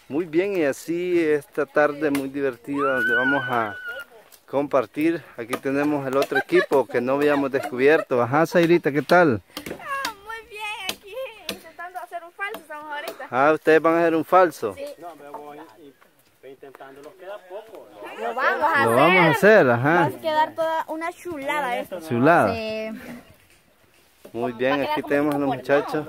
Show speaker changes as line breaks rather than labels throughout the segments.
Muy bien, y así esta tarde muy divertida donde vamos a compartir. Aquí tenemos el otro equipo que no habíamos descubierto. Ajá, Zairita, ¿qué tal?
Muy bien, aquí intentando hacer un falso estamos ahorita.
Ah, ustedes van a hacer un falso.
Sí.
No, me voy intentando, nos queda poco.
Lo vamos a
Lo
hacer.
vamos a hacer, ajá.
Va a quedar toda una chulada esto.
Chulada.
Sí.
Muy bien, aquí tenemos a los muchachos.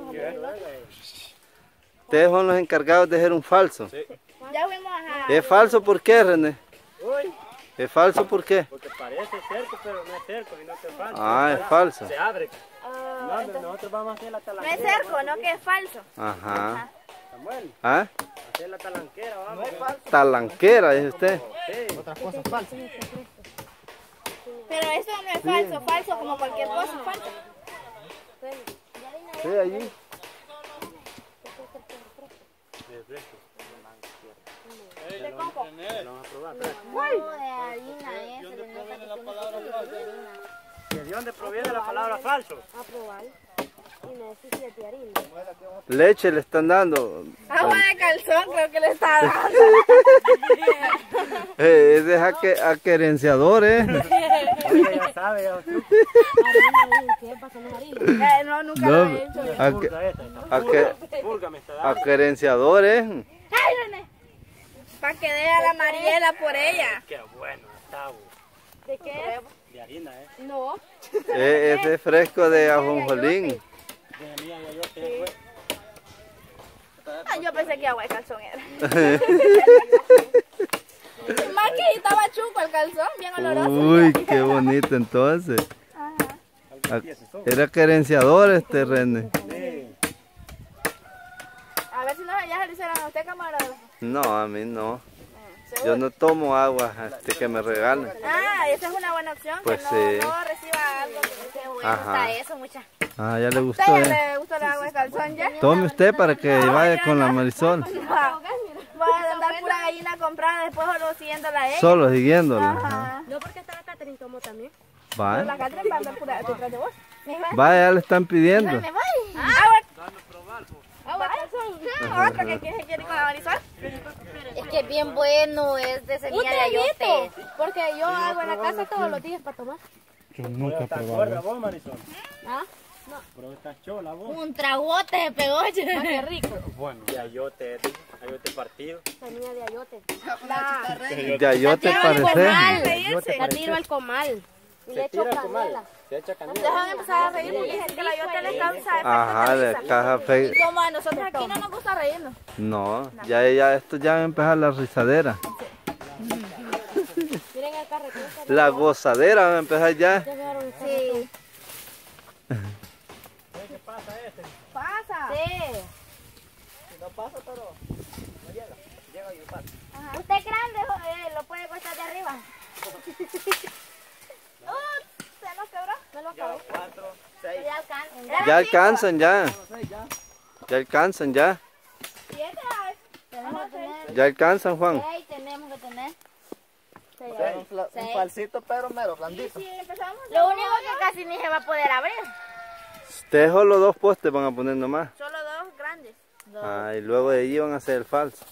Ustedes son los encargados de hacer un falso.
Ya fuimos a...
¿Es falso por qué, René?
Uy,
¿Es falso por qué?
porque parece cerco, pero no es cerco y no es falso.
Ah, es falso.
Se abre. No, nosotros vamos a hacer la
No
talanquera.
es cerco, no que es falso.
Ajá.
Samuel,
¿Ah?
hacer la talanquera, vamos.
Talanquera, dice usted.
Sí.
Pero eso no es falso, falso como cualquier cosa, falso.
Sí, allí.
¿De coco?
Vamos a probar.
No, de harina es. ¿De
¿De dónde proviene la palabra falso?
A probar. Y necesita harina.
Leche le están dando.
Agua de calzón creo que le está dando.
Ese es aquerenciador, ¿eh?
Oye, ya sabe, ya tú.
No, nunca
No,
lo he hecho.
Purga esta. Purga me está dando.
Aquerenciador, ¿eh?
¡Ay, René! Para que dé a la Mariela por ella.
Qué bueno está, güey.
¿De qué?
De harina, ¿eh?
No.
Ese es fresco de ajonjolín.
De mía, ya yo te fue.
Ah, yo pensé que agua de calzón era. Más que estaba chuco el calzón, bien oloroso.
Uy, qué bonito entonces. Era aquerenciador este René.
Sí.
A ver si no, ya se lo hicieron a usted, camarógrafo.
No, a mí no.
¿Seguro?
Yo no tomo agua que me regalan.
Ah, esa es una buena opción,
Pues
que no,
sí.
no reciba algo que bueno
Ajá.
está eso, mucha.
Ah, ya le
¿A
gustó,
usted
¿eh?
le gustó el agua de calzón ya?
Tome usted para que vaya con la Marisol.
Voy a andar pura gallina comprada, después solo siguiéndola a ella.
Solo siguiéndolo.
Ajá.
No, porque está la Catherine tomó también.
Pero
Va.
la Catherine va a andar pura detrás de vos.
Vaya, ya le están pidiendo.
Me voy. Agua. Agua de calzón. Otro que quiere ir con la Marisol.
Es que es bien bueno, es de semilla de ayote.
Porque yo hago en la casa todos los días para tomar.
Nunca estás gorda vos, Marisol.
¿Ah?
Pero estás chola vos.
Un tragote de pegoche.
Qué rico.
Bueno. De ayote partido.
Semilla de ayote.
De ayote parece.
La tiro al comal. Y le echo canela.
Se echa canela.
Dejan empezar a reír porque dicen que la yote le causa efecto
Ajá, de
risa.
caja fe.
Y como a nosotros aquí no nos gusta reírnos.
No, ya esto ya va a empezar la risadera.
Miren el carro.
La gozadera va a empezar ya.
Sí.
¿Qué pasa este?
Pasa.
Sí.
No pasa, pero llega y pasa.
Usted es grande, joder, lo puede cortar de arriba. ¿Se nos quebró?
No lo
Ya
acabé.
4, 6.
Ya alcanza.
Ya alcanzan ya. Ya alcanzan ya.
Tenemos que tener.
Ya alcanzan, Juan.
6 tenemos que tener.
Un falsito, pero mero, blandito.
Sí, empezamos.
Lo único que casi ni se va a poder abrir.
Ustedes solo 2 postes van a poner nomás.
Solo 2 grandes.
Ah, y luego de allí van a hacer el falso.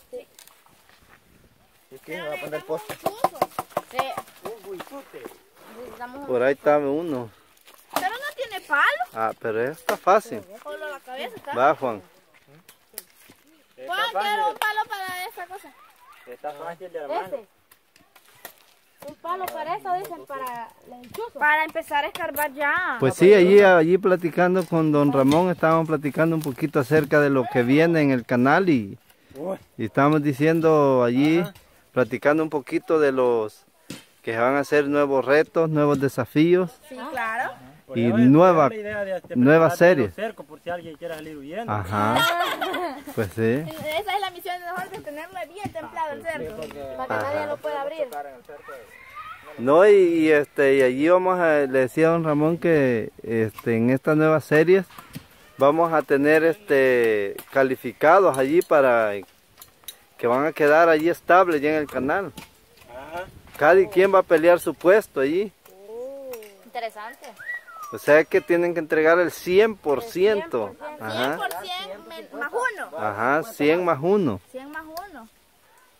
¿Y quién va a poner poste?
Sí. Necesitamos
Por ahí está uno.
Pero no tiene palo.
Ah, pero eso está fácil.
Solo la cabeza está.
Va, Juan.
Juan, quiero un palo para esta cosa.
Está fácil de hermano.
ese. Un palo para eso, dicen, para el chuzo.
Para empezar a escarbar ya.
Pues sí, allí platicando con don Ramón, estábamos platicando un poquito acerca de lo que viene en el canal y estábamos diciendo allí, platicando un poquito de los que van a hacer nuevos retos, nuevos desafíos
Sí, claro.
y nueva serie.
Cerco por si alguien quiere salir huyendo.
Ajá, pues sí.
Esa es la misión de nosotros, tenerlo bien templado el cerco.
Para que nadie lo pueda abrir.
No, y allí le decía a don Ramón que en estas nuevas series vamos a tener calificados allí para que van a quedar allí estables ya en el canal.
Ajá.
Cada quien va a pelear su puesto allí.
Interesante.
O sea que tienen que entregar el 100%. Ajá.
100% más uno.
Ajá, 100 más 1.
100 más uno.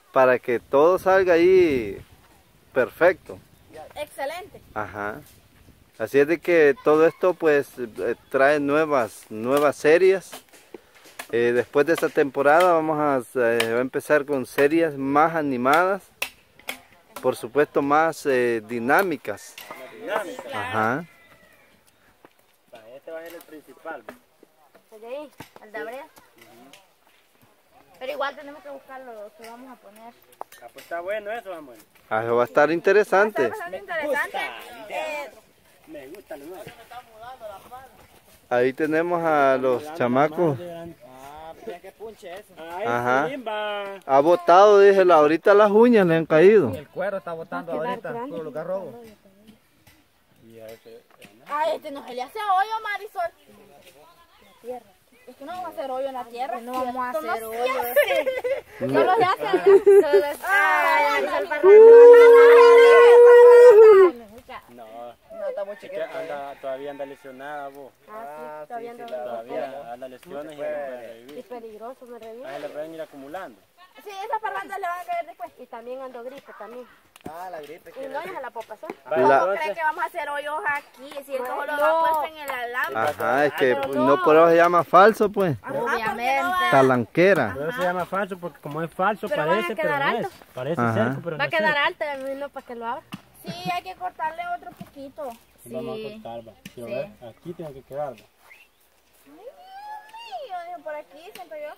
para que todo salga ahí perfecto.
Excelente.
Ajá. Así es de que todo esto pues trae nuevas series. Después de esta temporada va a empezar con series más animadas, por supuesto más dinámicas. Ajá.
Este va a ser el principal.
¿El de ahí? ¿El de Abrea? Pero igual tenemos que buscar lo que vamos a poner.
Ah, pues está bueno eso, amor.
Ah, eso va a estar interesante.
Está bastante interesante.
Me gusta lo nuevo.
Ahí tenemos a los chamacos.
Ah, mira qué punche eso.
Ajá.
Ay, Simba.
Ha botado, dije, ahorita las uñas le han caído.
El cuero está botando ahorita, por los garrobos.
Ay, no se le hace hoyo, Marisol. Es que no vamos a hacer hoyo en la tierra. No vamos a hacer hoyo. Solo se hace. Ay,
No, está muy chiquita. Todavía anda lesionada, vos.
Ah, sí, todavía ando.
Todavía anda lesiones y no puede
Y
revivir.
peligroso, me revivo.
Ahí le pueden ir acumulando.
sí, esas parrandas le van a caer después.
Y también ando gripe también.
Ah, la gripe.
Y no se la puedo pasar.
¿Cómo creen que vamos a hacer hoyos aquí? Si esto solo va puesto en el alambre.
Ajá, es que no por eso se llama falso, pues.
Obviamente.
Talanquera.
Pero se llama falso porque como es falso
Pero van a
parece, pero
quedar
no es.
altos.
Parece
Ajá.
cerco, pero no
Va a
es
quedar
cerco.
alta, no para que lo abra.
Sí, hay que cortarle otro poquito.
Vamos a cortar, va. ¿Sí, ves? Aquí tiene que quedar, va.
Yo digo por aquí, siento yo.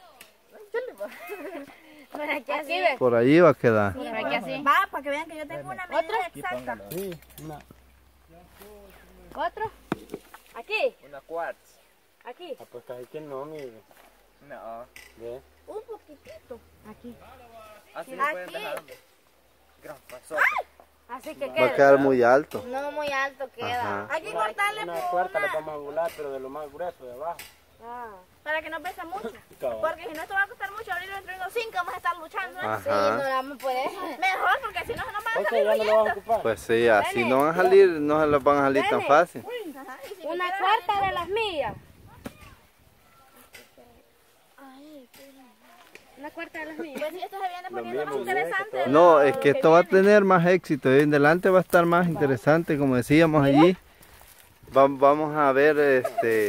Por aquí así, ¿ves?
Por allí va a quedar.
Por aquí así. Va, para que vean que yo tengo una medida exacta.
Sí, una.
¿Otro? ¿Aquí?
Una quartz.
¿Aquí?
Ah, pues casi que no, mire. No. ¿Ve?
Un poquitito.
Aquí.
Así
Aquí.
Así que
Va a
queda.
quedar muy alto.
No muy alto queda.
Ajá.
Hay que cortarle
Una
por
cuarta la
una,
vamos a angular, pero de lo más grueso de abajo.
Ah.
para que no pese mucho.
Cabal.
Porque si no, esto va a costar mucho abrirlo entre unos 5, vamos a estar luchando.
Ajá.
Sí, no vamos por eso. Mejor, porque si no, se nos van a
Ok,
salir
ya no lo vamos a
huyendo.
ocupar.
Pues sí, así no van a salir, no se los van a salir tan fácil.
Ajá, y si
Una
me queda
cuarta de las mías. Una cuarta de las mías.
Pues si esto se viene poniendo más
mismo,
interesante.
No, es que esto va a tener más éxito. Y en adelante va a estar más interesante, como decíamos allí. Vamos a ver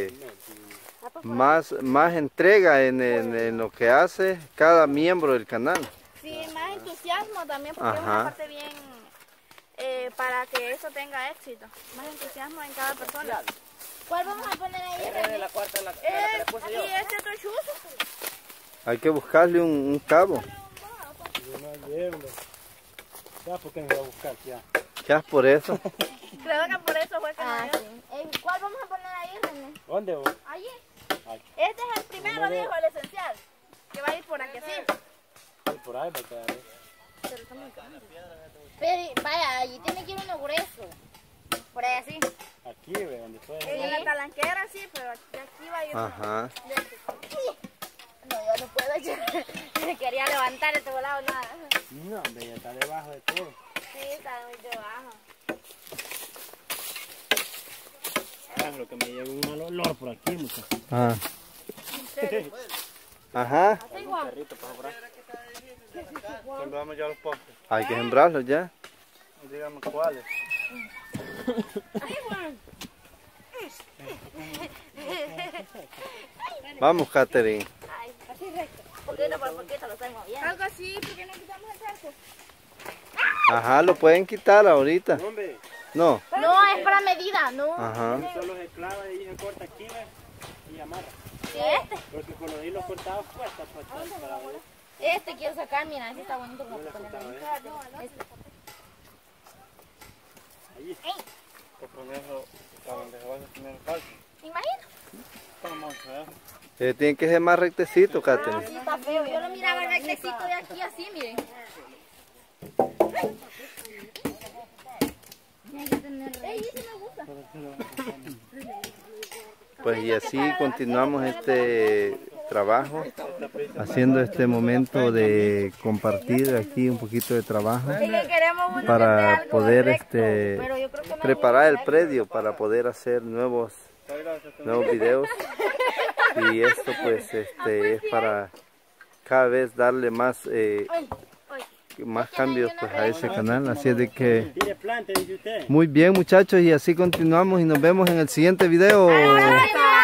más entrega en lo que hace cada miembro del canal.
Sí, más entusiasmo también, porque es
Ajá.
una parte bien para que eso tenga éxito. Más entusiasmo en cada persona. ¿Cuál vamos a poner ahí? René?
La cuarta la
Y este tochuzo.
Hay que buscarle un cabo.
Ya, ¿por qué me voy a buscar? Ya.
Ya es por eso.
Creo que por eso fue que no dio.
sí.
¿Cuál vamos a poner ahí, René?
¿Dónde vos?
Allí.
Aquí.
Este es el primero, dijo el esencial. Que va a ir por aquí así.
Sí, por ahí va a quedar.
Pero vaya, allí tiene que ir uno grueso. Por ahí así.
Aquí, ve, donde fue.
En la talanquera sí, pero aquí va a ir.
Ajá.
No, yo no puedo. Yo quería levantar este volado, nada.
No, hombre, ya está debajo de todo.
Sí, está muy debajo.
Ah, pero que me llegó un mal olor por aquí, muchachos.
Ah. Ajá.
Un perrito para obrar.
Sembramos ya los postes. Hay que sembrarlos ya.
Dígame cuáles.
Vamos, Catherine.
Ay, así recto. Poquito por poquito lo estoy moviendo. Algo así, porque no quitamos el cerco.
Ajá, lo pueden quitar ahorita.
Hombre,
No.
No, es para medida, no.
Ajá.
solo se clava y se corta aquí, ve, y amarra.
Sí, este.
Porque con los hilos cortados cuesta para ver.
Este quiero sacar, mira, este está bonito como para ponerlo ahí. Este.
Allí. Para ponerlo, para donde se va a poner falso.
Imagino.
Vamos a ver.
Tiene que ser más rectecito, Catherine.
Sí, está feo. Yo lo miraba rectecito de aquí así, miren. Ey, ese me gusta.
Pues y así continuamos este trabajo, haciendo este momento de compartir aquí un poquito de trabajo
Es que queremos uno que esté
para
algo
poder
recto, pero yo creo que no
preparar el predio para poder hacer nuevos videos. Y esto pues es para cada vez darle más más cambios pues a ese canal. Así es de que
Tire planta, dice usted.
muy bien muchachos, y así continuamos y nos vemos en el siguiente video.
¡Ay,